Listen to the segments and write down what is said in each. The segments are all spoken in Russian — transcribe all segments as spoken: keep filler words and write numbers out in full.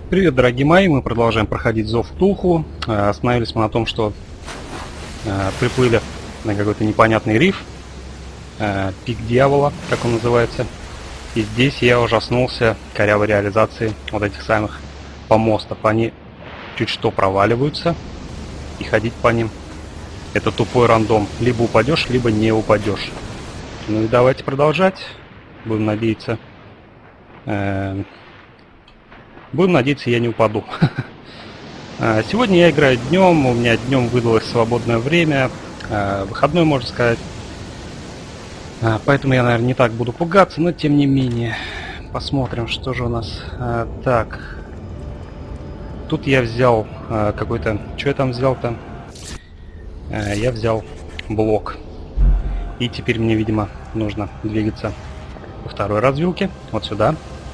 Привет, дорогие мои, мы продолжаем проходить Зов Ктулху. Остановились мы на том, что э, приплыли на какой-то непонятный риф, э, пик дьявола, как он называется. И здесь я ужаснулся корявой реализации вот этих самых помостов. Они чуть что проваливаются, и ходить по ним — это тупой рандом. Либо упадешь, либо не упадешь. Ну и давайте продолжать. Будем надеяться... Э, Будем надеяться, я не упаду. Сегодня я играю днем, у меня днем выдалось свободное время, выходной, можно сказать. Поэтому я, наверное, не так буду пугаться, но тем не менее. Посмотрим, что же у нас. Так. Тут я взял какой-то... Что я там взял-то? Я взял блок. И теперь мне, видимо, нужно двигаться по второй развилке. Вот сюда.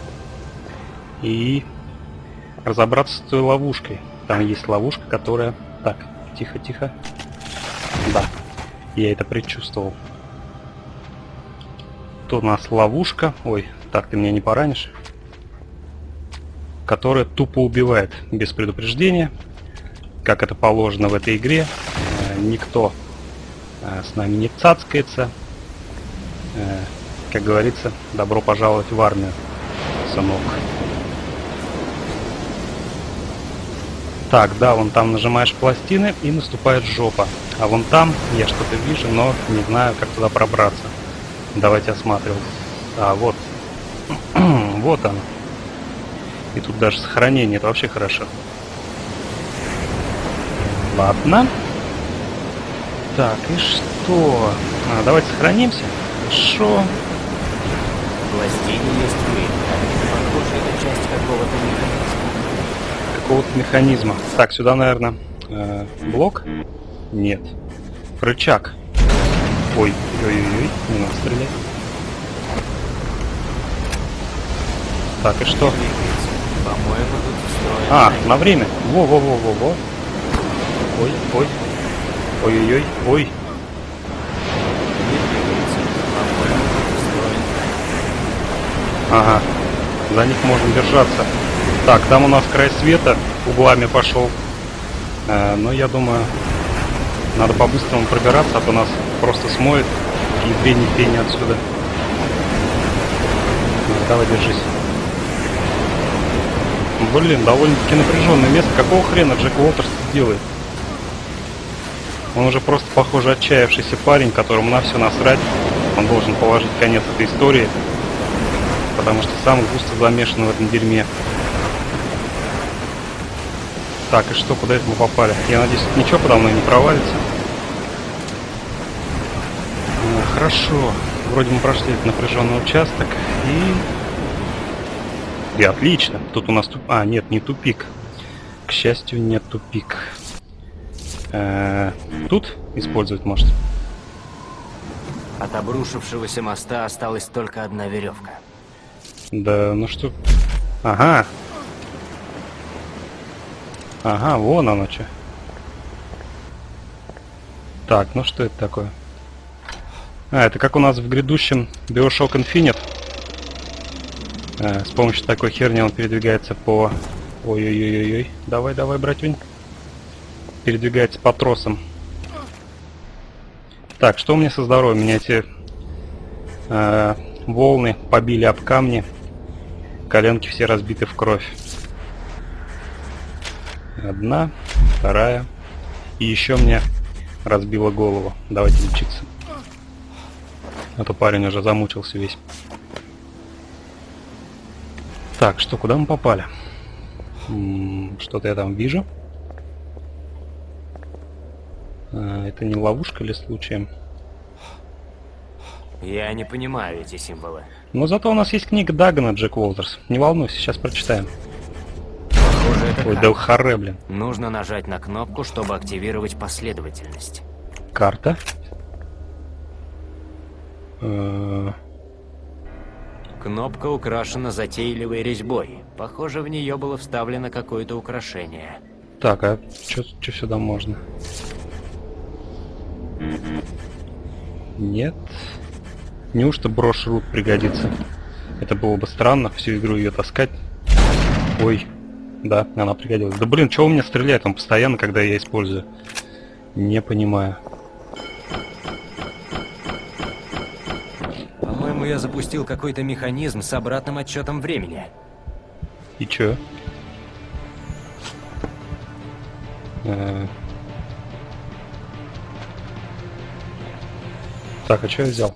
И... разобраться с той ловушкой. Там есть ловушка, которая... Так, тихо-тихо. Да, я это предчувствовал. Тут у нас ловушка. Ой, так, ты меня не поранишь. Которая тупо убивает без предупреждения. Как это положено в этой игре. Никто с нами не цацкается. Как говорится, добро пожаловать в армию, сынок. Так, да, вон там нажимаешь пластины и наступает жопа. А вон там я что-то вижу, но не знаю, как туда пробраться. Давайте осматривать. А, вот. Вот он. И тут даже сохранение, это вообще хорошо. Ладно. Так, и что? А, давайте сохранимся. Хорошо. В пластине есть время. Похоже, это часть какого-то механизма. Какого-то механизма. Так, сюда, наверное, э, блок? Нет. Рычаг. Ой, ой-ой-ой, не надо стрелять. Так, и что? По-моему, тут встроено. А, на время. Во-во-во-во-во. Ой, ой. Ой-ой-ой, ой. По-моему, тут встроено. Ага. За них можно держаться. Так, там у нас край света углами пошел. Э, но я думаю, надо по-быстрому пробираться, а то нас просто смоет. И две ни пени отсюда. Ну, давай, держись. Блин, довольно-таки напряженное место. Какого хрена Джек Уолтерс делает? Он уже просто, похоже, отчаявшийся парень, которому на все насрать. Он должен положить конец этой истории. Потому что сам густо замешан в этом дерьме. Так, и что, куда это мы попали? Я надеюсь, ничего подо мной не провалится. А, хорошо. Вроде мы прошли этот напряженный участок. И... И отлично. Тут у нас... Туп... А, нет, не тупик. К счастью, нет тупик. А, тут использовать может? От обрушившегося моста осталась только одна веревка. Да, ну что... Ага. Ага, вон оно что. Так, ну что это такое? А, это как у нас в грядущем BioShock Infinite. А, с помощью такой херни он передвигается по... Ой-ой-ой-ой-ой. Давай, давай, братюнь. Передвигается по тросам. Так, что у меня со здоровьем? У меня эти э, волны побили об камни. Коленки все разбиты в кровь. Одна, вторая. И еще мне разбило голову. Давайте лечиться. А то парень уже замучился весь. Так, что, куда мы попали? Что-то я там вижу. А, это не ловушка ли случаем? Я не понимаю эти символы. Но зато у нас есть книга Дагана, Джек Уолтерс. Не волнуйся, сейчас прочитаем. Похоже, это Ой, карта. да харе, блин. Нужно нажать на кнопку, чтобы активировать последовательность. Карта. Э, Кнопка украшена затейливой резьбой. Похоже, в нее было вставлено какое-то украшение. Так, а что сюда можно? Нет. Неужто брошь рут пригодится? Это было бы странно, всю игру ее таскать. Ой. Да, она пригодилась. Да блин, чего у меня стреляет он постоянно, когда я использую? Не понимаю. По-моему, я запустил какой-то механизм с обратным отсчетом времени. И чё? Э-э- Так, а что я взял?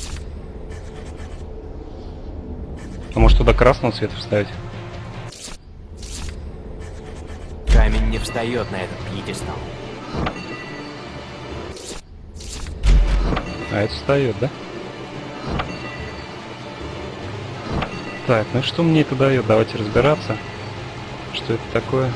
А может туда красного цвета вставить? Камень не встает на этот пьедестал. А это встает, да? Так, ну что мне это дает? Давайте разбираться. Что это такое?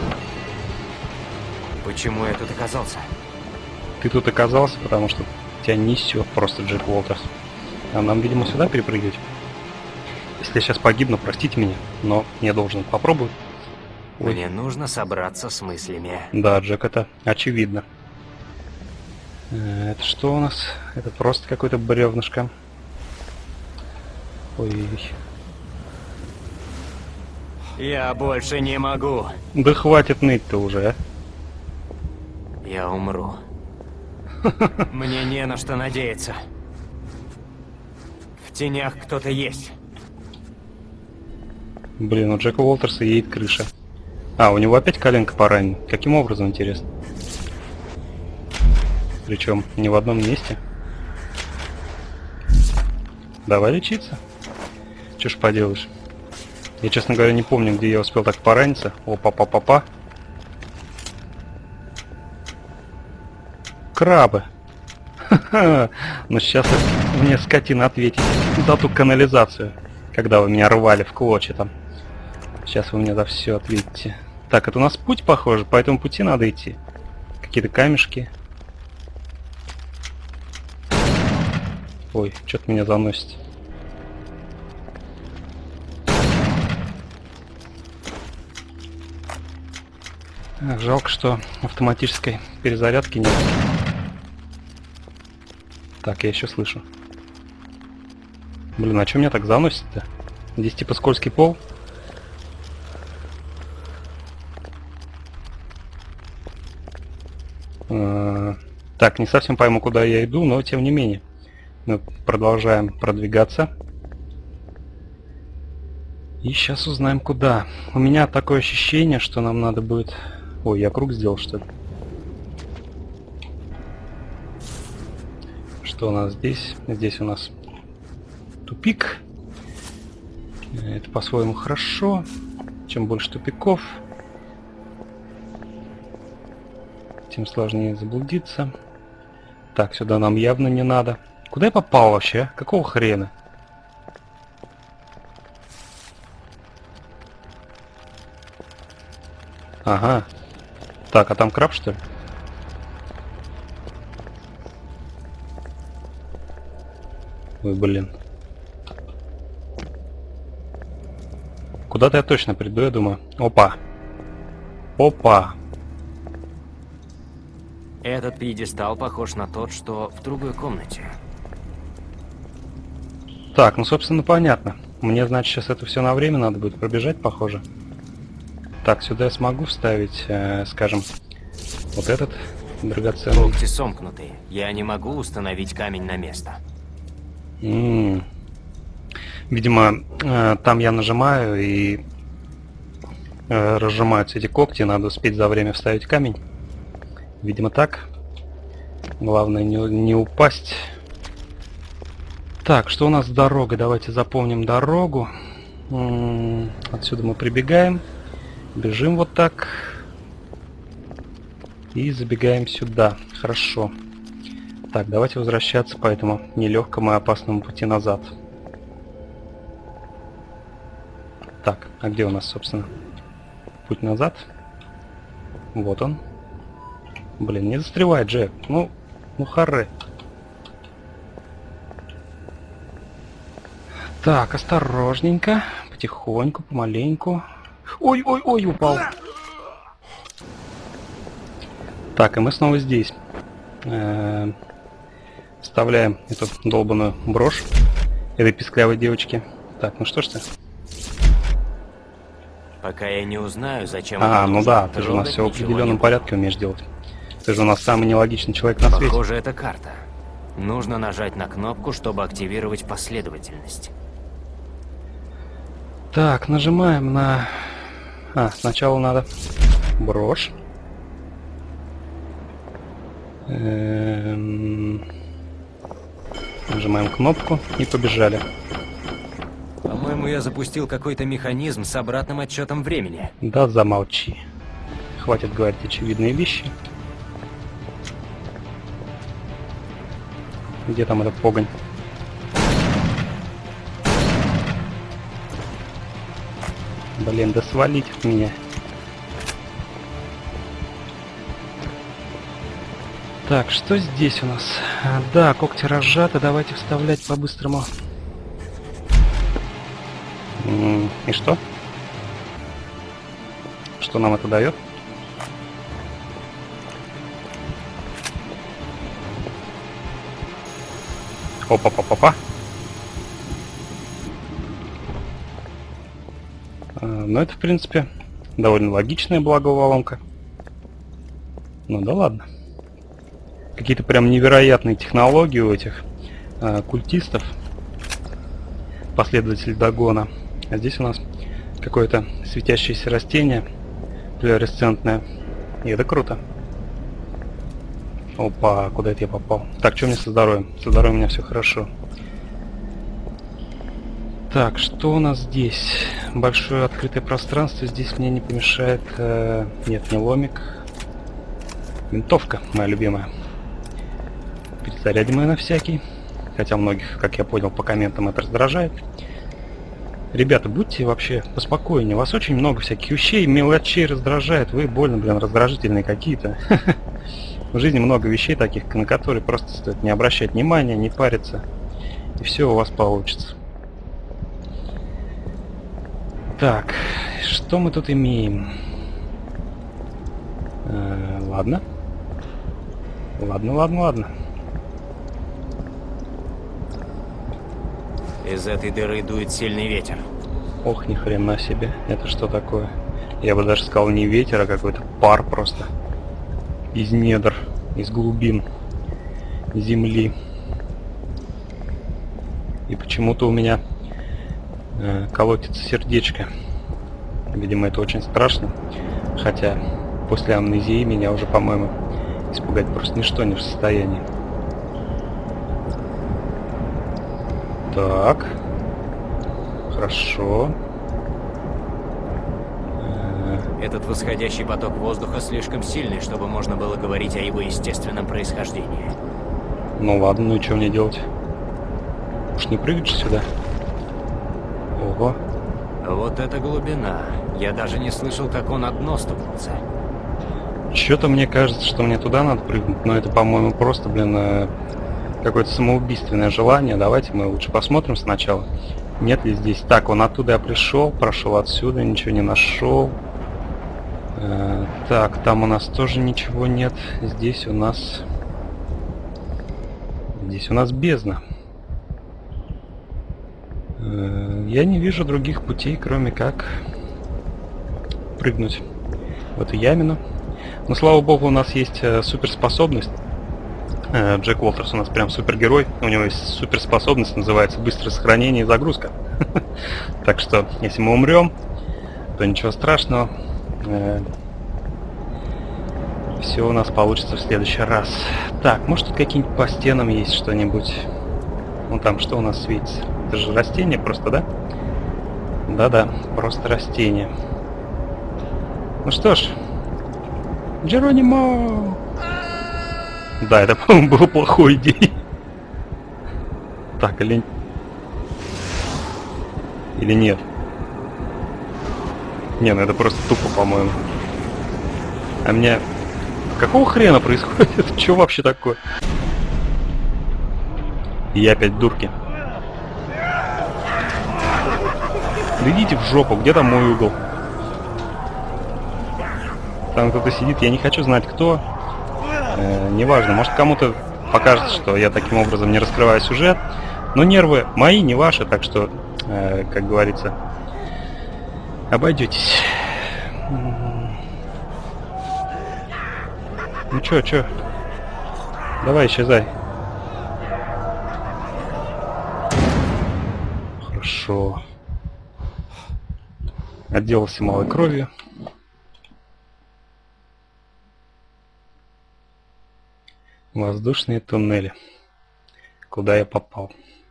Почему я тут оказался? Ты тут оказался, потому что тебя несет просто Джек Уолтерс. А нам, видимо, сюда перепрыгивать. Если я сейчас погибну, простите меня, но я должен попробовать. Ой. Мне нужно собраться с мыслями. Да, Джек, это очевидно. Это что у нас? Это просто какое-то бревнышко. Ой. Я больше не могу. Да хватит ныть-то уже, а. Я умру. Мне не на что надеяться. В тенях кто-то есть. Блин, у Джека Уолтерса едет крыша. А, у него опять коленка поранена. Каким образом, интересно? Причем не в одном месте. Давай лечиться. Че ж поделаешь? Я, честно говоря, не помню, где я успел так пораниться. Опа-па-па-па. Крабы. Ха-ха. Ну сейчас мне, скотина, ответить за ту канализацию, когда вы меня рвали в клочья там. Сейчас вы мне за все ответите. Так, это у нас путь, похоже, по этому пути надо идти. Какие-то камешки. Ой, что-то меня заносит. Ах, жалко, что автоматической перезарядки нет. Так, я еще слышу. Блин, а что меня так заносит-то? Здесь типа скользкий пол? А, так, не совсем пойму, куда я иду, но тем не менее. Мы продолжаем продвигаться. И сейчас узнаем, куда. У меня такое ощущение, что нам надо будет... Ой, я круг сделал, что ли? Что у нас здесь? Здесь у нас тупик. Это по-своему хорошо. Чем больше тупиков, тем сложнее заблудиться. Так, сюда нам явно не надо. Куда я попал вообще? Какого хрена? Ага. Так, а там краб, что ли? Ой, блин. Куда-то я точно приду, я думаю. Опа. Опа. Этот пьедестал похож на тот, что в другой комнате. Так, ну, собственно, понятно. Мне, значит, сейчас это все на время надо будет пробежать, похоже. Так, сюда я смогу вставить, э, скажем, вот этот драгоценный. Когти сомкнуты. Я не могу установить камень на место. М-м. Видимо, э, там я нажимаю и э, разжимаются эти когти, надо успеть за время вставить камень. Видимо, так. Главное не, не упасть. Так, что у нас с дорогой? Давайте запомним дорогу. М-м, отсюда мы прибегаем. Бежим вот так. И забегаем сюда. Хорошо. Так, давайте возвращаться по этому нелегкому и опасному пути назад. Так, а где у нас, собственно, путь назад? Вот он. Блин, не застревай, Джек. Ну, ну харе. Так, осторожненько. Потихоньку, помаленьку. Ой-ой-ой, упал. Так, и мы снова здесь. Э-э- вставляем эту долбаную брошь этой писклявой девочки. Так, ну что ж ты? Пока я не узнаю, зачем... А, это ну нужно, да, ты же у нас трогать все в ничего определенном не буду. порядке умеешь делать. Ты же у нас самый нелогичный человек на свете. Похоже, это карта. Нужно нажать на кнопку, чтобы активировать последовательность. Так, нажимаем на... А, сначала надо брошь. Эм... Нажимаем кнопку и побежали. По-моему, я запустил какой-то механизм с обратным отсчетом времени. Да замолчи. Хватит говорить очевидные вещи. Где там этот погонь? Блин, да свалить от меня. Так, что здесь у нас? А, да, когти разжаты, давайте вставлять по-быстрому. М, И что? Что нам это дает? Опа-па-па-па. А, ну это, в принципе, довольно логичная благоволомка. Ну да ладно. Какие-то прям невероятные технологии у этих э, культистов, последователей Дагона. А здесь у нас какое-то светящееся растение, флуоресцентное. И это круто. Опа, куда это я попал? Так, что у меня со здоровьем? Со здоровьем у меня все хорошо. Так, что у нас здесь? Большое открытое пространство. Здесь мне не помешает... Э, нет, не ломик. Винтовка, моя любимая. Перезарядим ее на всякий. Хотя многих, как я понял, по комментам это раздражает. Ребята, будьте вообще поспокойнее. У вас очень много всяких вещей, мелочей раздражает. Вы больно, блин, раздражительные какие-то. В жизни много вещей таких, на которые просто стоит не обращать внимания, не париться. И все у вас получится. Так, что мы тут имеем? Э, ладно. Ладно, ладно, ладно. Из этой дыры дует сильный ветер. Ох, ни хрена себе. Это что такое? Я бы даже сказал не ветер, а какой-то пар просто. Из недр, из глубин земли. И почему-то у меня э, колотится сердечко. Видимо, это очень страшно. Хотя после амнезии меня уже, по-моему, испугать просто ничто не в состоянии. Так. Хорошо. Этот восходящий поток воздуха слишком сильный, чтобы можно было говорить о его естественном происхождении. Ну ладно, ну и что мне делать? Уж не прыгать же сюда. Ого. Вот эта глубина. Я даже не слышал, как он на дно стукнулся. Что-то мне кажется, что мне туда надо прыгнуть, но это, по-моему, просто, блин, э, какое-то самоубийственное желание. Давайте мы лучше посмотрим сначала, нет ли здесь. Так, он оттуда я пришел, прошел отсюда, ничего не нашел. Э, так, там у нас тоже ничего нет. Здесь у нас... Здесь у нас бездна. Э, я не вижу других путей, кроме как прыгнуть в эту ямину. Но, слава богу, у нас есть э, суперспособность. Э, Джек Уолтерс у нас прям супергерой. У него есть суперспособность, называется быстрое сохранение и загрузка. Так что, если мы умрем, то ничего страшного. Э, все у нас получится в следующий раз. Так, может тут какие-нибудь по стенам есть что-нибудь? Ну там что у нас светится? Это же растение просто, да? Да-да, просто растение. Ну что ж, Джеронимо! Да, это, по-моему, было плохой идеей. Так, или... Или нет? Не, ну это просто тупо, по-моему. А мне... Какого хрена происходит? Что вообще такое? И я опять дурки. Да идите в жопу, где там мой угол? Там кто-то сидит, я не хочу знать кто. Э, неважно, может кому-то покажется, что я таким образом не раскрываю сюжет. Но нервы мои, не ваши, так что, э, как говорится, обойдетесь. Ну чё, чё? Давай, исчезай. Хорошо. Отделался малой кровью. Воздушные туннели. Куда я попал?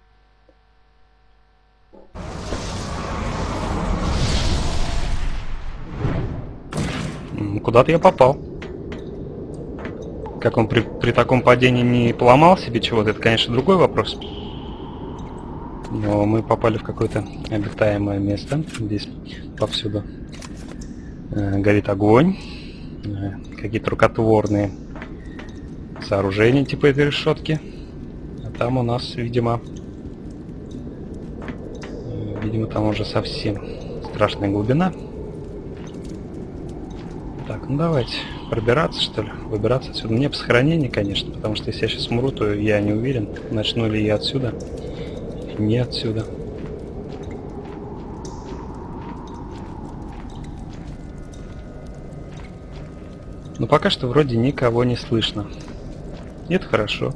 Куда-то я попал. Как он при, при таком падении не поломал себе чего-то, это, конечно, другой вопрос. Но мы попали в какое-то обитаемое место. Здесь повсюду э, горит огонь. Э, какие-то рукотворные сооружения типа этой решетки. А там у нас, видимо... Э, видимо, там уже совсем страшная глубина. Так, ну давайте пробираться, что ли, выбираться отсюда. Мне по сохранению, конечно, потому что если я сейчас умру, то я не уверен, начну ли я отсюда, не отсюда. Но пока что вроде никого не слышно. Это хорошо.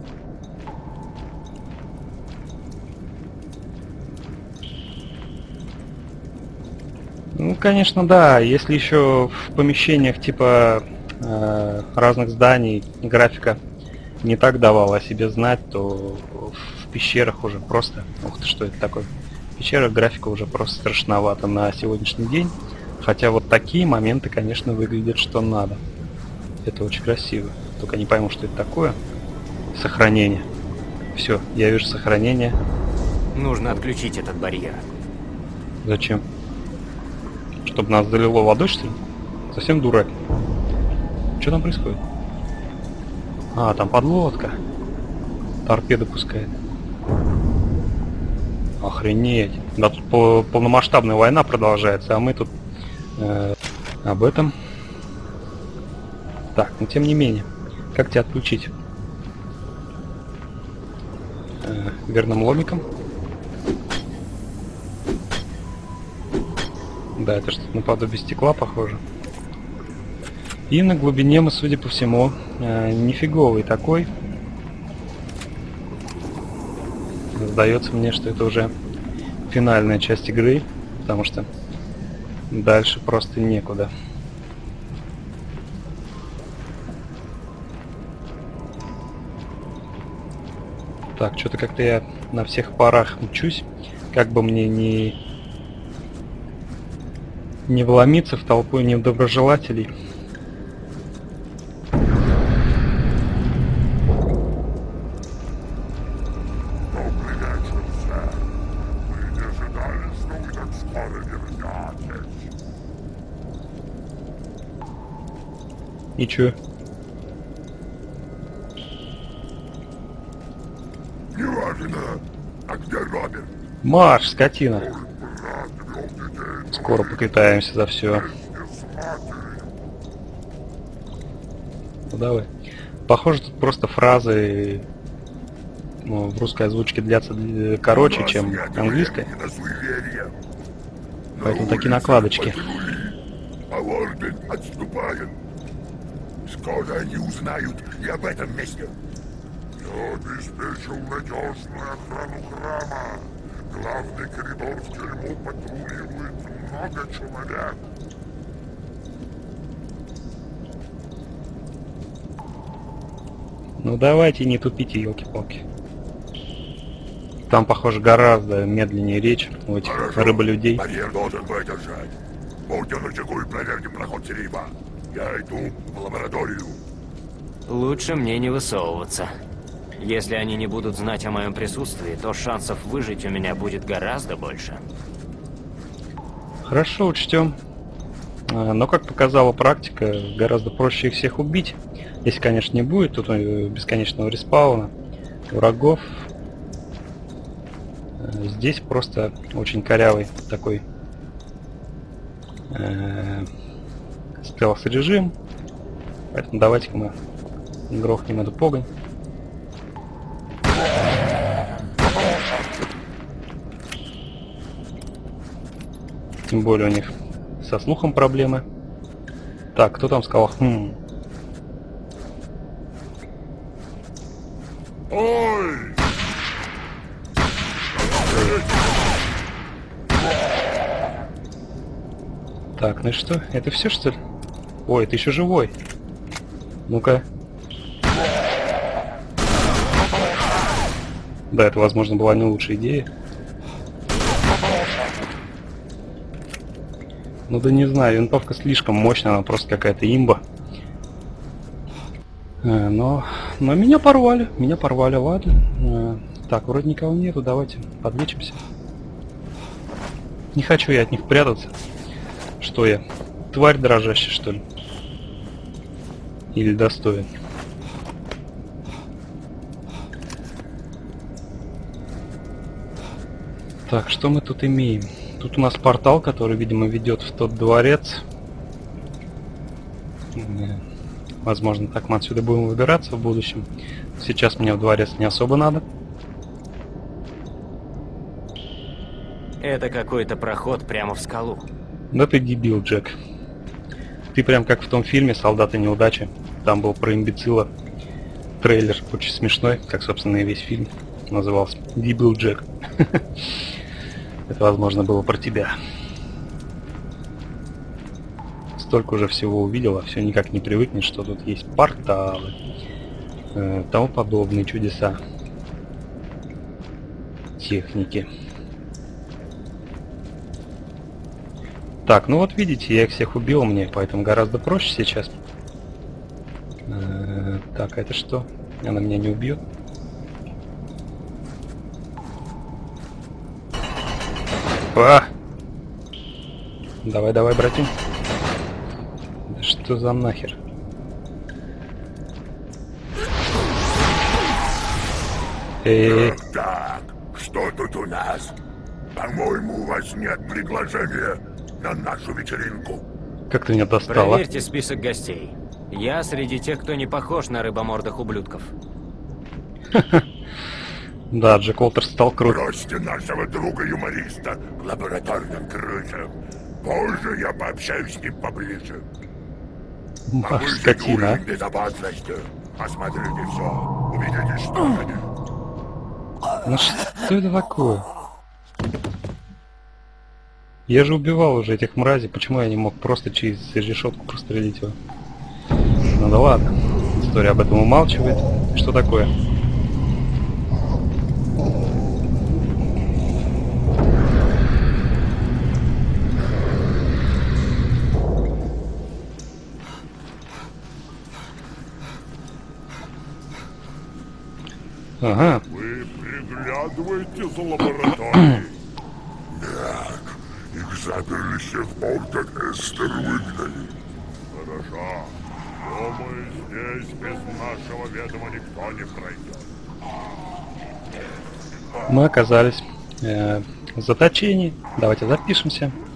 Ну, конечно, да. Если еще в помещениях типа э, разных зданий графика не так давала о себе знать, то в пещерах уже просто... Ух ты, что это такое? В пещерах графика уже просто страшновато на сегодняшний день. Хотя вот такие моменты, конечно, выглядят что надо. Это очень красиво. Только не пойму, что это такое. Сохранение. Все, я вижу сохранение. Нужно отключить этот барьер. Зачем? Чтобы нас залило водой, что ли? Совсем дурак. Что там происходит? А, там подлодка. Торпеды пускает. Охренеть. Да тут пол полномасштабная война продолжается, а мы тут э, об этом. Так, но тем не менее. Как тебя отключить? Э, верным ломиком. Да, это что-то наподобие стекла похоже. И на глубине мы, судя по всему, э, нифиговый такой. Сдается мне, что это уже финальная часть игры, потому что дальше просто некуда. Так, что-то как-то я на всех парах мчусь, как бы мне не... не вломиться в толпу недоброжелателей. И чё? А где Роберт? Марш, скотина! Скоро поквитаемся за все. Ну давай. Похоже, тут просто фразы, ну, в русской озвучке длятся короче, чем английская. Поэтому такие накладочки. А орден отступает. Скоро они узнают и об этом месте. Я обеспечил надежную охрану храма. Главный коридор в тюрьму патрулирует много человек. Ну давайте, не тупите, елки-палки. Там, похоже, гораздо медленнее речь у этих Хорошо. рыболюдей. Барьер должен выдержать. Будьте начеку и проверьте проход Сериба. Я иду в лабораторию. Лучше мне не высовываться. Если они не будут знать о моем присутствии, то шансов выжить у меня будет гораздо больше. Хорошо, учтем. А, но, как показала практика, гораздо проще их всех убить. Если, конечно, не будет тут бесконечного респауна врагов. Здесь просто очень корявый такой э, стелс-режим. Поэтому давайте-ка мы грохнем эту погонь. Тем более у них со слухом проблемы. Так, кто там сказал? Хм. Ой! Так, ну и что? Это все, что ли? Ой, ты еще живой. Ну-ка. Да, это, возможно, была не лучшая идея. Ну да не знаю, винтовка слишком мощная, она просто какая-то имба. Э, но, но меня порвали, меня порвали, ладно. Э, так, вроде никого нету, давайте подлечимся. Не хочу я от них прятаться. Что я, тварь дрожащая, что ли? Или достоин? Так, что мы тут имеем? Тут у нас портал, который, видимо, ведет в тот дворец. Возможно, так мы отсюда будем выбираться в будущем. Сейчас мне в дворец не особо надо. Это какой-то проход прямо в скалу. Да ты дебил, Джек. Ты прям как в том фильме «Солдаты неудачи». Там был про имбецила трейлер, очень смешной, как, собственно, и весь фильм назывался. Дебил Джек. Это, возможно, было про тебя. Столько уже всего увидела, все никак не привыкнешь, что тут есть порталы, э, тому подобные чудеса техники. Так, ну вот видите, я их всех убил, мне поэтому гораздо проще сейчас. Э, так, это что? Она меня не убьет? А! Давай, давай, братин. Да что за нахер? Эй. Так, так, что тут у нас? По-моему, у вас нет приглашения на нашу вечеринку. Как ты меня достала? Проверьте список гостей. Я среди тех, кто не похож на рыбомордых ублюдков. Да, Джек Уолтер стал крут. Бросьте нашего друга-юмориста к лабораторным крысам. Позже я пообщаюсь с ним поближе. Ах, Повысить скотина. уровень безопасности. Осмотрите все. Увидите, что они. Ну что это такое? Я же убивал уже этих мразей, почему я не мог просто через решетку прострелить его? Ну да ладно. История об этом умалчивает. Что такое? Ага. Вы приглядываете за лабораторией? Так, их заперли все в Орден Эстер выгнали. Хорошо. Думаю, здесь без нашего ведома никто не пройдет. Мы оказались э, в заточении. Давайте запишемся.